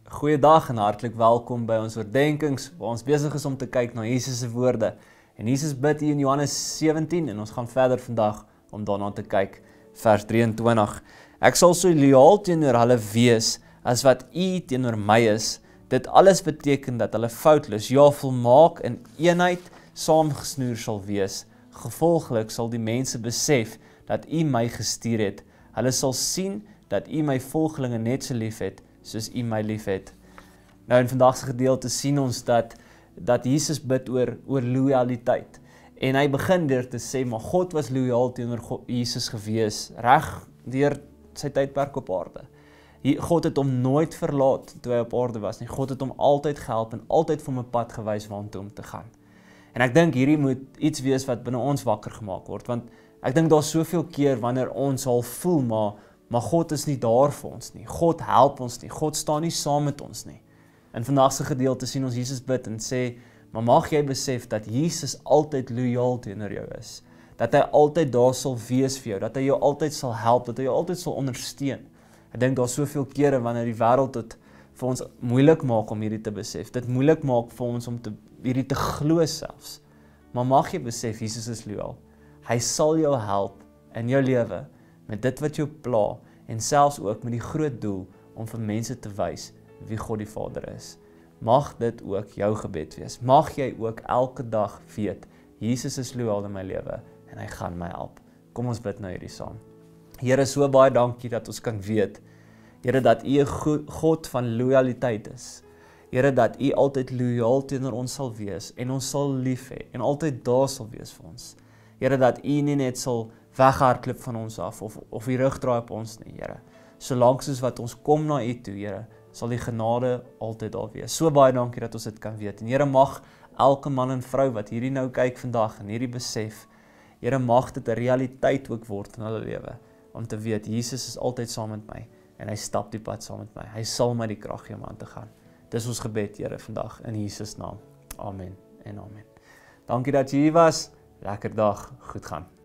Goeiedag en hartlik welkom by ons oordenkings, waar ons besig is om te kyk na Jesus se woorde. En Jesus bid hier in Johannes 17 en ons gaan verder vandag om daarna te kyk, vers 23. Ek sal so loyaal teenoor hulle wees as wat U teenoor my is. Dit alles beteken dat hulle foutloos, ja volmaak in eenheid saamgesnoer sal wees. Gevolglik sal die mense besef dat U my gestuur het. Hulle sal sien dat U my volgelinge net so lief het soos U my lief het. Nou in vandag se gedeelte sien ons dat Jesus bid oor loyaliteit. En hy begin deur te sê, maar God was loyaal teenoor Jesus gewees, reg deur sy tydperk op aarde. God het hom nooit verlaat toe hy op aarde was nie. God het hom altyd gehelp en altyd vir hom 'n pad gewys waantoe om te gaan. En ek dink hierdie moet iets wees wat binne ons wakker gemaak word, want ek dink daar's soveel keer wanneer ons al voel, maar God is nie daar vir ons nie. God help ons nie. God staan nie saam met ons nie. In vandag se gedeelte sien ons Jesus bid en sê, maar mag jy besef dat Jesus altyd loyaal teenoor jou is. Dat hy altyd daar sal wees vir jou, dat hy jou altyd sal help, dat hy jou altyd sal ondersteun. Ek dink daar's soveel kere wanneer die wêreld dit vir ons moeilik maak om hierdie te besef. Dit moeilik maak vir ons om hierdie te glo selfs. Maar mag jy besef, Jesus is loyaal. Hy sal jou help in jou lewe met dit wat jou pla en selfs ook met die groot doel om vir mense te wys wie God die Vader is. Mag dit ook jou gebed wees. Mag jy ook elke dag weet, Jesus is loyaal in my lewe en hy gaan my help. Kom ons bid nou hierdie saam. Here, so baie dankie dat ons kan weet, Here, dat U 'n God van loyaliteit is. Here, dat U altyd loyaal teenoor ons sal wees en ons sal lief hê en altyd daar sal wees vir ons. Here, dat U nie net sal weghardloop van ons af of die rug draai op ons nie, Here. Solank soos wat ons kom na U toe, Here, sal die genade altyd daar wees. So baie dankie dat ons dit kan weet. En Here, mag elke man en vrou wat hierdie nou kyk vandag en hierdie besef, Here, mag dit 'n realiteit ook word in hulle lewe, om te weet, Jesus is altyd saam met my en hy stap die pad saam met my. Hy sal my die krag gee om aan te gaan. Dis ons gebed, Here, vandag in Jesus naam. Amen en amen. Dankie dat jy hier was. Lekker dag, goed gaan.